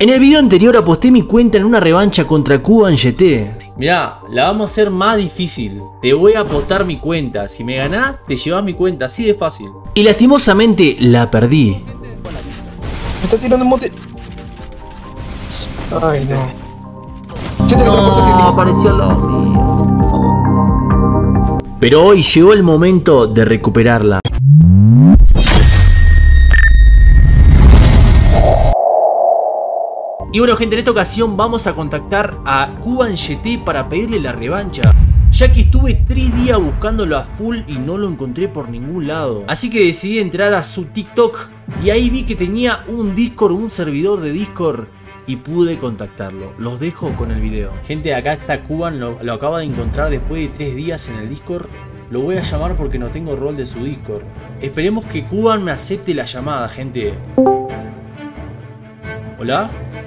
En el video anterior aposté mi cuenta en una revancha contra Kuban GT. Mirá, la vamos a hacer más difícil. Te voy a apostar mi cuenta. Si me ganás, te llevas mi cuenta. Así de fácil. Y lastimosamente la perdí. Me está tirando un monte. Ay, no. No, apareció al lado mío. Pero hoy llegó el momento de recuperarla. Y bueno, gente, en esta ocasión vamos a contactar a Kuban GT para pedirle la revancha, ya que estuve 3 días buscándolo a full y no lo encontré por ningún lado. Así que decidí entrar a su TikTok y ahí vi que tenía un Discord, un servidor de Discord, y pude contactarlo. Los dejo con el video. Gente, acá está Kuban, lo acabo de encontrar después de 3 días en el Discord. Lo voy a llamar porque no tengo rol de su Discord. Esperemos que Kuban me acepte la llamada, gente. ¿Hola?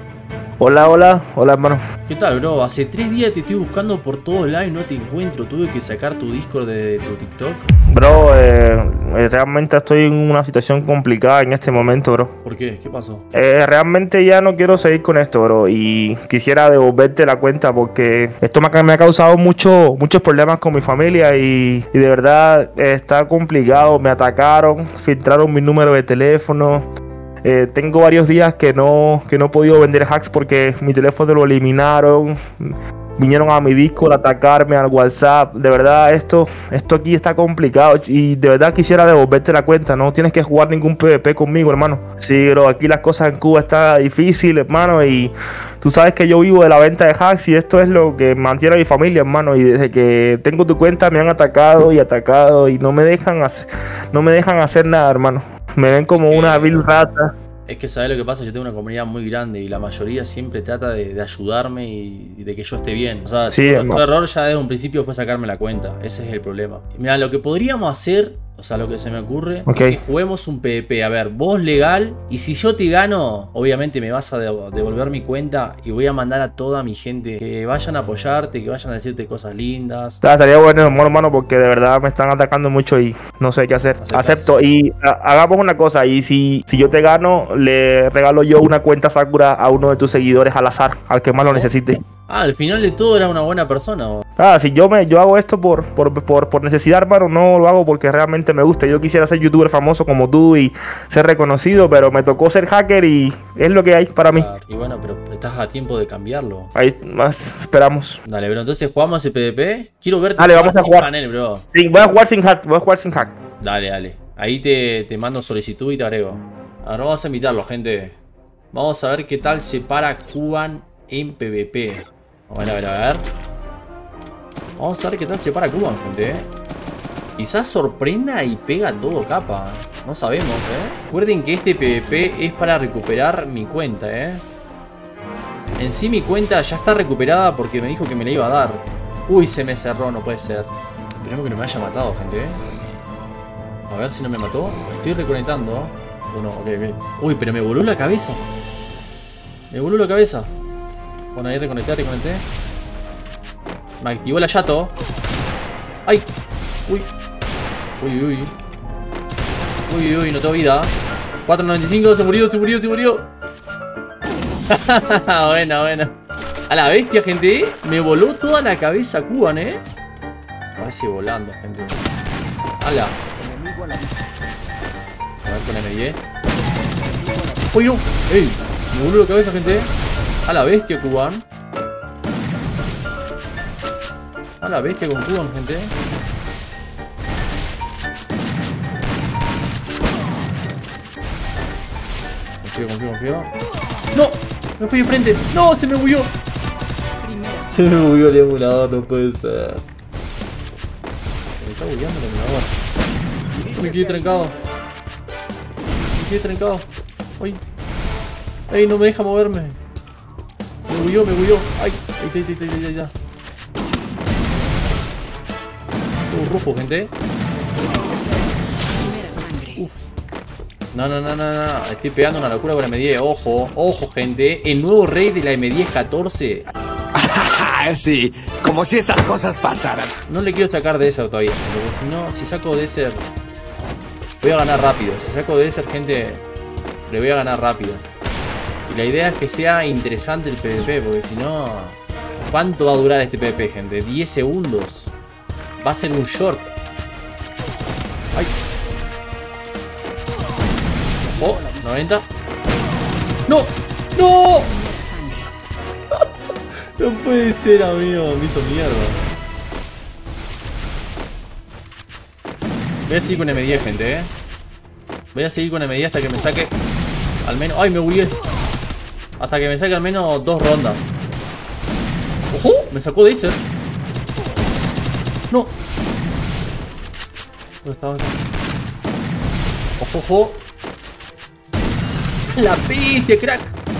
Hola, hermano. ¿Qué tal, bro? Hace 3 días te estoy buscando por todos lados y no te encuentro. Tuve que sacar tu Discord de tu TikTok. Bro, realmente estoy en una situación complicada en este momento, bro. ¿Por qué? ¿Qué pasó? Realmente ya no quiero seguir con esto, bro. Y quisiera devolverte la cuenta porque esto me ha causado muchos problemas con mi familia y de verdad está complicado. Me atacaron, filtraron mi número de teléfono. Tengo varios días que no he podido vender hacks porque mi teléfono lo eliminaron. Vinieron a mi Discord a atacarme al WhatsApp. De verdad, esto aquí está complicado. Y de verdad quisiera devolverte la cuenta. No tienes que jugar ningún PvP conmigo, hermano. Sí, bro, aquí las cosas en Cuba están difíciles, hermano. Y tú sabes que yo vivo de la venta de hacks y esto es lo que mantiene a mi familia, hermano. Y desde que tengo tu cuenta me han atacado y no me dejan hacer nada, hermano. Me ven como una vil rata. Es que sabes lo que pasa, yo tengo una comunidad muy grande y la mayoría siempre trata de ayudarme y de que yo esté bien. O sea, sí, tu error ya desde un principio fue sacarme la cuenta. Ese es el problema. Mira, lo que podríamos hacer, o sea, lo que se me ocurre, es que juguemos un PvP. A ver, vos legal, y si yo te gano, obviamente me vas a devolver mi cuenta y voy a mandar a toda mi gente que vayan a apoyarte, que vayan a decirte cosas lindas. Estaría bueno, hermano, porque de verdad me están atacando mucho y no sé qué hacer. Acepto. Y hagamos una cosa, y si yo te gano, le regalo yo una cuenta Sakura a uno de tus seguidores al azar, al que más lo necesite. Ah, al final de todo era una buena persona, ¿o? Si yo hago esto por necesidad, hermano, no lo hago porque realmente me gusta. Yo quisiera ser youtuber famoso como tú y ser reconocido, pero me tocó ser hacker y es lo que hay para mí. Y bueno, pero estás a tiempo de cambiarlo. Ahí más esperamos. Dale, bro, entonces jugamos ese PvP. Quiero verte vamos a jugar sin panel, bro. Sí, voy a jugar sin hack, Dale. Ahí te mando solicitud y te agrego. Ahora vamos a invitarlo, gente. Vamos a ver qué tal se para Kuban en PvP. A ver. Vamos a ver qué tal se para Kuban, gente. Quizás sorprenda y pega todo capa. No sabemos, Recuerden que este PvP es para recuperar mi cuenta, En sí mi cuenta ya está recuperada porque me dijo que me la iba a dar. Uy, se me cerró, no puede ser. Esperemos que no me haya matado, gente, A ver si no me mató. Estoy reconectando. Uno, ok. Uy, pero me voló la cabeza. Bueno, ahí reconecté. Me activó la Yato. ¡Ay! Uy, no tengo vida. 4.95, se murió. Buena. A la bestia, gente. Me voló toda la cabeza Kuban, Parece volando, gente. ¡Hala! A ver con M10. ¡Uy, no! ¡Ey! Me voló la cabeza, gente. A la bestia, Kuban. A la bestia con Kuban, gente. Confío. ¡No! ¡Me fui de frente! ¡No! ¡Se me bugueó! Se me bugueó el emulador, no puede ser. Me está bugueando el emulador. Me quedé trancado. ¡Ay! ¡Ay! No me deja moverme. Me bugueó. ¡Ay! Ahí está. Todo rojo, gente. Uf. No. Estoy pegando una locura con la M10. Ojo, gente. El nuevo rey de la M10 14. Sí, como si estas cosas pasaran. No le quiero sacar de esa todavía, porque si no, si saco de ese, voy a ganar rápido. Si saco de ese, gente, le voy a ganar rápido. Y la idea es que sea interesante el PvP, porque si no... ¿Cuánto va a durar este PvP, gente? 10 segundos. Va a ser un short. ¡Ay! ¡Oh! 90. ¡No! ¡No! No puede ser, amigo. Me hizo mierda. Voy a seguir con M10, gente, Voy a seguir con M10 hasta que me saque al menos... ¡Ay, me bugué! Hasta que me saque al menos 2 rondas. ¡Ojo! Me sacó de Acer. ¡No! ¿Dónde estaba? ¡Ojo, ojo! ¡La bestia, crack!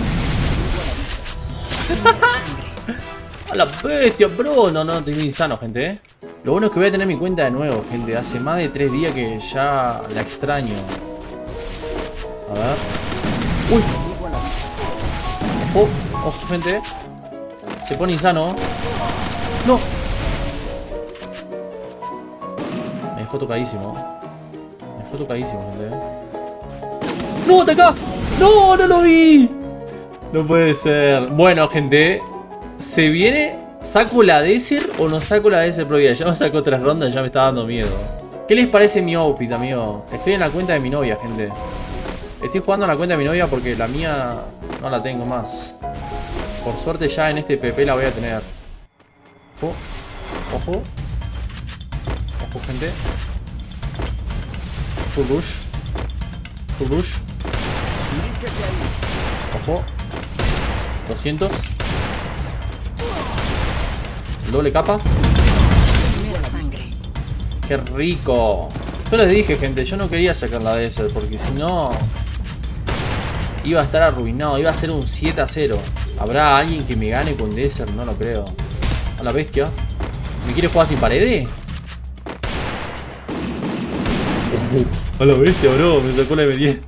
¡A la bestia, bro! No, estoy muy insano, gente, Lo bueno es que voy a tener mi cuenta de nuevo, gente. Hace más de 3 días que ya la extraño. A ver. ¡Uy! Ojo, ojo, gente. Se pone insano. ¡No! Me dejó tocadísimo. Me dejó tocadísimo, gente. ¡No, está acá! ¡No, no lo vi! No puede ser. Bueno, gente. Se viene. ¿Saco la Desert o no saco la Desert Pro? Ya me sacó 3 rondas y ya me está dando miedo. ¿Qué les parece mi outfit, amigo? Estoy en la cuenta de mi novia, gente. Estoy jugando en la cuenta de mi novia porque la mía no la tengo más. Por suerte ya en este PP la voy a tener. Ojo. Ojo. Ojo, gente. Full rush. Full rush. Ojo. 200. Doble capa. Qué rico. Yo les dije, gente, yo no quería sacar la Desert porque si no iba a estar arruinado, iba a ser un 7-0. ¿Habrá alguien que me gane con Desert? No lo creo. A la bestia. ¿Me quiere jugar sin paredes? A la bestia, bro. Me sacó la M10.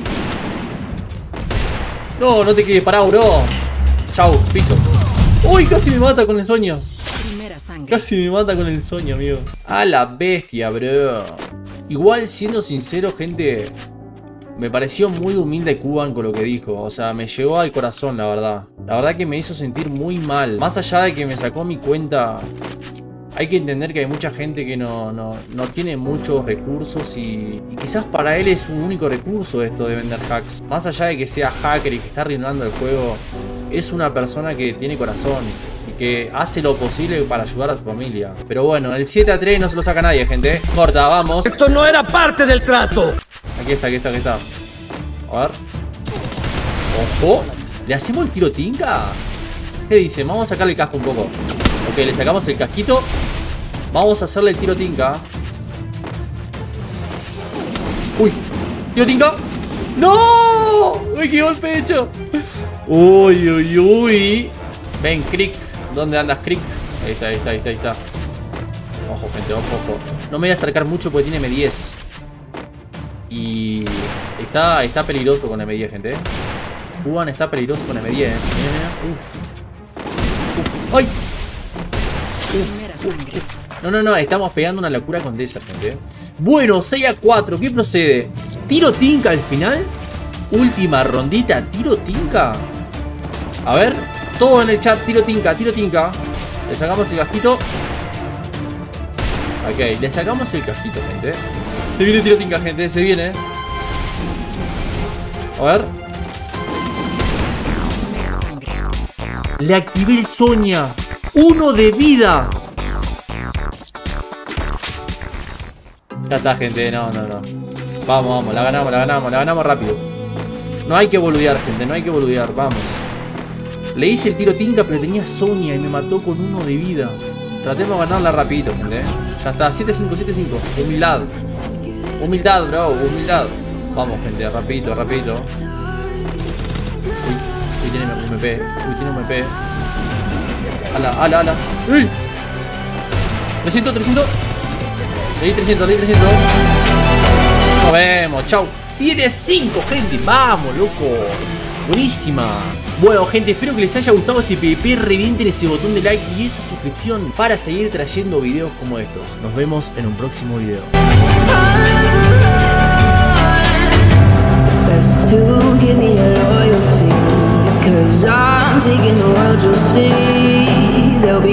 No, no te quedes parado, bro. Chau, piso. Uy, casi me mata con el sueño. Casi me mata con el sueño, amigo. A la bestia, bro. Igual, siendo sincero, gente, me pareció muy humilde Kuban con lo que dijo. O sea, me llegó al corazón, la verdad. La verdad que me hizo sentir muy mal. Más allá de que me sacó mi cuenta, hay que entender que hay mucha gente que no tiene muchos recursos y quizás para él es un único recurso esto de vender hacks. Más allá de que sea hacker y que está arruinando el juego, es una persona que tiene corazón y que hace lo posible para ayudar a su familia. Pero bueno, el 7-3 no se lo saca nadie, gente. Corta, vamos. ¡Esto no era parte del trato! Aquí está, aquí está, aquí está. A ver. ¡Ojo! ¿Le hacemos el tiro tinca? ¿Qué dice? Vamos a sacarle el casco un poco. Ok, le sacamos el casquito. Vamos a hacerle el tiro tinca. ¡Uy! ¡Tiro tinca! ¡No! ¡Me quedó el pecho! ¡Uy, uy, uy! Ven, Crick. ¿Dónde andas, Crick? Ahí está, ahí está, ahí está, ahí está. Ojo, gente, ojo, ojo. No me voy a acercar mucho porque tiene M10. Y está peligroso con M10, gente. Kuban está peligroso con M10. Mira, mira. ¡Ay! No, estamos pegando una locura con Desert, gente. Bueno, 6-4, ¿qué procede? ¿Tiro tinca al final? Última rondita, tiro tinca. A ver, todo en el chat, tiro tinca, tiro tinca. Le sacamos el casquito. Ok, le sacamos el casquito, gente. Se viene el tiro tinca, gente, se viene. A ver. Le activé el Sonia. 1 de vida. Ya está, gente, no. Vamos, la ganamos rápido. No hay que boludear, gente, no hay que boludear, vamos. Le hice el tiro tinca, pero tenía Sonia y me mató con 1 de vida. Tratemos de ganarla rapidito, gente. Ya está, 7-5, 7-5. Humildad. Humildad, bro, humildad. Vamos, gente, rapidito. Uy, tiene un MP. Ala. ¡Uy! 300. Le di 300. Nos vemos, chau. 7-5, gente. Vamos, loco. Buenísima. Bueno, gente, espero que les haya gustado este PvP. Revienten ese botón de like y esa suscripción para seguir trayendo videos como estos. Nos vemos en un próximo video. To give me your loyalty. 'Cause I'm taking the world, you'll see. There'll